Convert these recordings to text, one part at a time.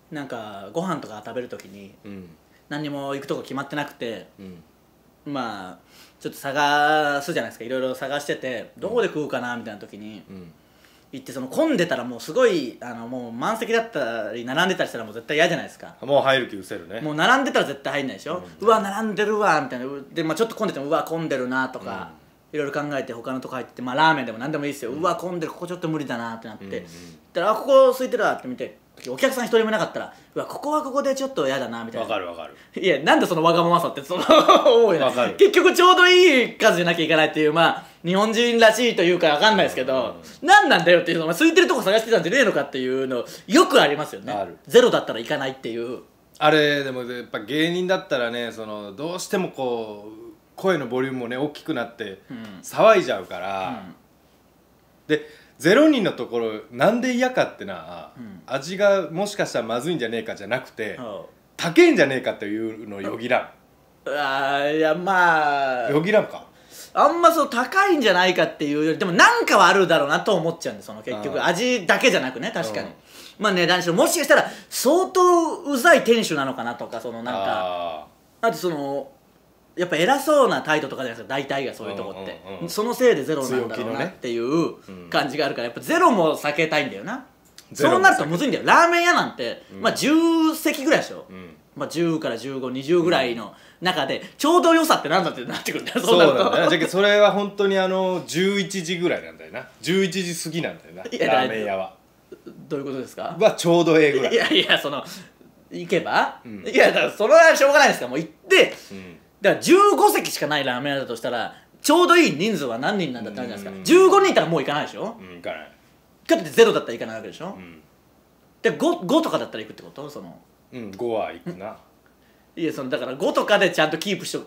なんかご飯とか食べる時に何にも行くとこ決まってなくて、まあちょっと探すじゃないですか。いろいろ探しててどこで食うかなみたいな時に行って、その混んでたらもうすごいもう満席だったり並んでたりしたらもう絶対嫌じゃないですか。 もう入る気失せるね。 もう並んでたら絶対入んないでしょ。うわ並んでるわみたいな。で、まあ、ちょっと混んでてもうわ混んでるなとか、いろいろ考えて他のとこ入って、まあラーメンでも何でもいいですよ。うわ混んでる、ここちょっと無理だなってなって、だからここ空いてるわって見て、お客さん一人もいなかったら、うわここはここでちょっと嫌だなみたいな。 わかるわかる。 いやなんでそのわがままさってその思うよ。結局ちょうどいい数じゃなきゃいけないっていう、まあ日本人らしいというかわかんないですけど、何なんだよっていうの、空いてるとこ探してたんじゃねえのかっていうのよくありますよね。ゼロだったら行かないっていう。 あれでもやっぱ芸人だったらね、そのどうしてもこう声のボリュームもね大きくなって騒いじゃうから、で0人のところなんで嫌かってな、味がもしかしたらまずいんじゃねえかじゃなくて、高えんじゃねえかっていうのをよぎらん。 いやまあよぎらんか。 あんまそう高いんじゃないかっていうより、でもなんかはあるだろうなと思っちゃうんで、その結局味だけじゃなくね、確かにまあ値段にしろ、もしかしたら相当うざい店主なのかなとか、そのなんかあとそのやっぱ偉そうな態度とかじゃないですか、大体がそういうとこって、そのせいでゼロなんだろうなっていう感じがあるから、やっぱゼロも避けたいんだよな。そうなるとむずいんだよ。ラーメン屋なんてまあ10席ぐらいでしょ。まあ10から15、20ぐらいの中でちょうど良さってなんだってなってくるんだよ。 そうなんだよな。じゃあそれは本当に11時ぐらいなんだよな。11時過ぎなんだよな、ラーメン屋は。 どういうことですか。 はちょうどええぐらい。 いやいや、その行けば、いやだからそれはしょうがないですから、もう行って、だから15席しかないラーメン屋だとしたらちょうどいい人数は何人なんだってあるじゃないですか。15人いたらもう行かないでしょ。 行かない。 かってゼロだったら行かないわけでしょ。で 5とかだったら行くってこと。その 5は行くな。 いやそのだから5とかでちゃんとキープしとく。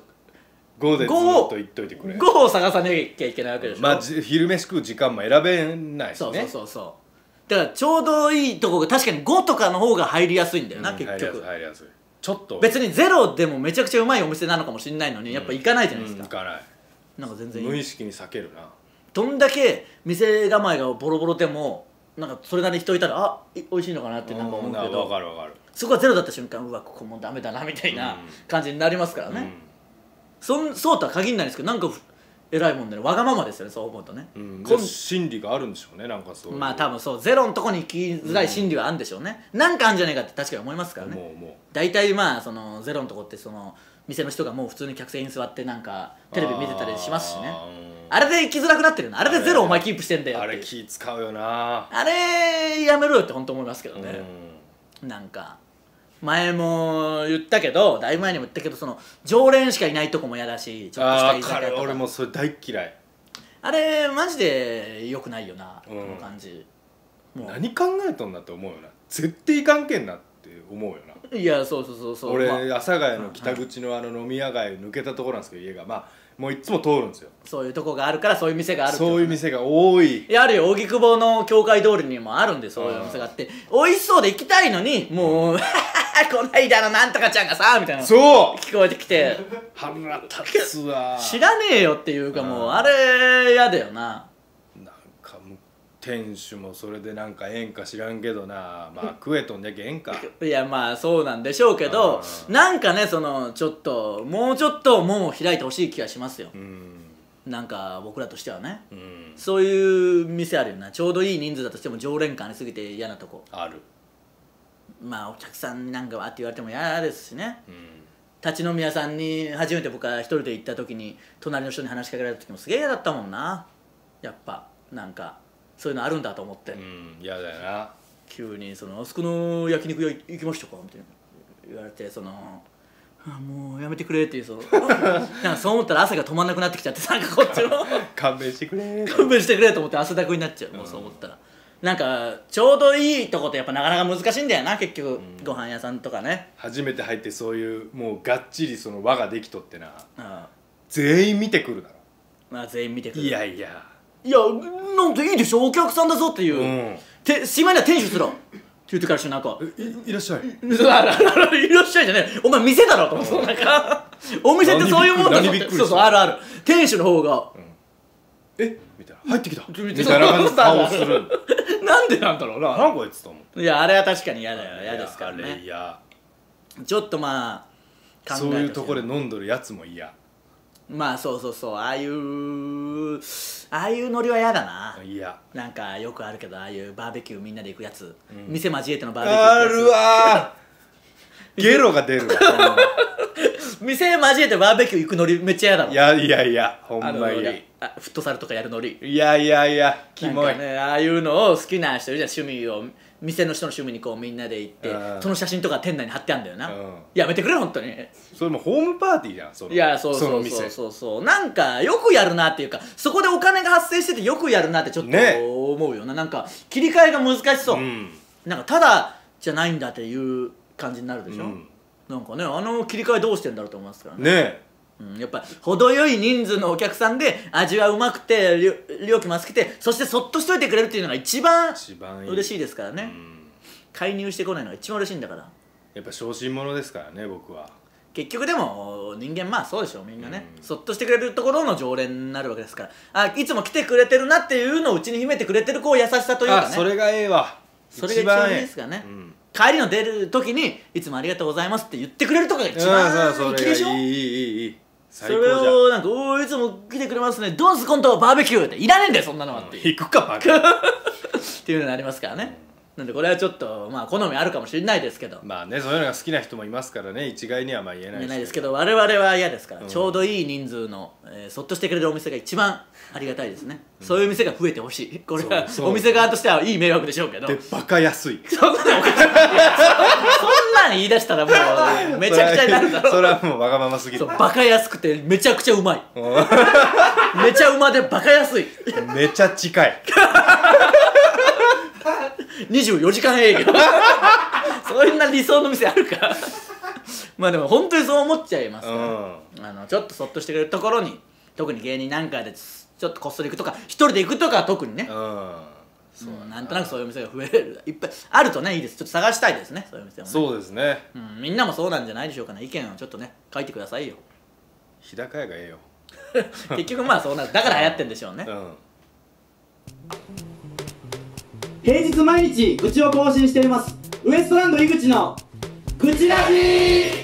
5でずっと言っといてくれ。 5を探さなきゃいけないわけでしょ。 まあ昼飯食う時間も選べないしね。 そうだからちょうどいいとこが確かに5とかの方が入りやすいんだよな、結局。 入りやすい。ちょっと別にゼロでもめちゃくちゃうまいお店なのかもしれないのに、やっぱ行かないじゃないですか。 行かない。 なんか全然無意識に避けるな。 どんだけ店構えがボロボロでもなんかそれなりに人いたら、あ美味しいのかなってなんか思うけど、 分かる分かる。 そこがゼロだった瞬間、うわここもうダメだなみたいな感じになりますからね。そうとは限らないですけど、なんか偉いもんでね、わがままですよね、そう思うとね。 心理があるんでしょうね、なんかそう。 まあ多分そう、ゼロのとこに行きづらい心理はあるんでしょうね。なんかあるんじゃないかって確かに思いますからね。大体まあそのゼロのとこってその店の人がもう普通に客席に座ってなんかテレビ見てたりしますしね。あれで行きづらくなってるの。あれでゼロお前キープしてんだよって。 あれ気使うよな。 あれやめろよって本当思いますけどね。なんか前も言ったけど、だいぶ前にも言ったけど、その常連しかいないとこも嫌だし、ちょっとした居酒屋とか。 俺もそれ大嫌い。 あれマジで良くないよな、この感じ。 何考えとんだって思うよな。絶対いかんけんなって思うよな。 いやそう。 俺阿佐ヶ谷の北口の飲み屋街抜けたところなんですけど、家がまあもういつも通るんですよ。 そういうとこがあるからそういう店がある。 そういう店が多い。 あるよ、荻窪の教会通りにもあるんで、そういう店があって美味しそうで行きたいのに、もうこないだのなんとかちゃんがさみたいなそう聞こえてきて腹立つわ。 知らねえよっていうか、もうあれやだよな。 なんかもう店主もそれでなんかええんか知らんけどな、まあ食えとんじゃけええんか。 いやまあそうなんでしょうけど、なんかね、そのちょっともうちょっと門を開いてほしい気がしますよ。なんか僕らとしてはね、そういう店あるよな。ちょうどいい人数だとしても常連感ありすぎて嫌なとこある。 まあお客さんなんかわって言われても嫌ですしね。立ち飲み屋さんに初めて僕が一人で行った時に隣の人に話しかけられた時もすげえ嫌だったもんな。やっぱなんかそういうのあるんだと思って、 嫌だよな。 急にその「あそこの焼肉屋行きましたか?」みたいな言われて、その「もうやめてくれ」っていう、そのなんかそう思ったら汗が止まんなくなってきちゃって、なんかこっちも勘弁してくれ勘弁してくれと思って汗だくになっちゃう。もうそう思ったらなんかちょうどいいとこってやっぱなかなか難しいんだよな、結局。ご飯屋さんとかね、 初めて入ってそういうもうがっちりその輪ができとってな、全員見てくるだろ。 まあ全員見てくる。 いやなんていいでしょ、お客さんだぞっていう、しまいには店主すらって言ってからし、なんかいらっしゃいいらっしゃいじゃねえ、お前店だろと思って、なんかお店ってそういうもんだぞって。そうある店主の方がみたいな、入ってきたみたいな感じで顔する。 なんでなんだろうな。 何こいつと思って。 いやあれは確かに嫌だよ、嫌ですからあれね。 嫌。 ちょっとまあそういうところで飲んどるやつも嫌。 まあそうそうそう、ああいうノリは嫌だな。 嫌。 なんかよくあるけど、ああいうバーベキューみんなで行くやつ、 うん、 店交えてのバーベキューあるわーゲロが出るわ店交えてバーベキュー行くノリめっちゃ嫌だろ。 いやいやいや、ほんま嫌。 フットサルとかやるノリ。 いやいやいや、キモい。 なんかね、ああいうのを好きな人いるじゃん。趣味を店の人の趣味にこうみんなで行って、その写真とか店内に貼ってあるんだよな。やめてくれ本当に。 それもホームパーティーじゃん。そのいやそうそうそうそうそう、なんかよくやるなっていうか、そこでお金が発生しててよくやるなってちょっと思うよな。なんか切り替えが難しそう、なんかただじゃないんだっていう感じになるでしょ、なんかね、あの切り替えどうしてんだろうと思いますからね。やっぱ程よい人数のお客さんで味はうまくて料金も安くて、そしてそっとしといてくれるっていうのが一番嬉しいですからね。介入してこないのが一番嬉しいんだから。 やっぱ小心者ですからね、僕は。 結局でも人間まあそうでしょ、みんなね、そっとしてくれるところの常連になるわけですから、いつも来てくれてるなっていうのをうちに秘めてくれてるこう優しさというかね、 それがええわ。 それが一番いいですかね。帰りの出る時にいつもありがとうございますって言ってくれるとかが一番粋でしょ。 いいそれをなんか「いつも来てくれますね、ドンスコントバーベキュー」っていらねえんだよそんなのはって行くかバカっていうのがありますからね。なんでこれはちょっとまあ好みあるかもしれないですけど、 まあね、そういうのが好きな人もいますからね、一概にはまあ言えないですけど、我々は嫌ですから、ちょうどいい人数のそっとしてくれるお店が一番ありがたいですね。そういう店が増えてほしい。これはお店側としてはいい迷惑でしょうけど、 でバカ安い。 そんなん言い出したらもうめちゃくちゃになるだろ。 それはもうわがまますぎる。 バカ安くてめちゃくちゃうまいめちゃうまでバカ安いめちゃ近い 24時間営業そんな理想の店あるかまあでも本当にそう思っちゃいますから、ちょっとそっとしてくれるところに、特に芸人なんかでちょっとこっそり行くとか一人で行くとかは特にね、なんとなくそういう店が増える、いっぱいあるとねいいです。ちょっと探したいですね、そういう店もね。 そうですね、 みんなもそうなんじゃないでしょうかね。意見をちょっとね書いてくださいよ。 日高屋がええよ結局まあそうなる、だから流行ってんでしょうね。 平日毎日愚痴を更新していますウエストランド井口の愚痴ラジー。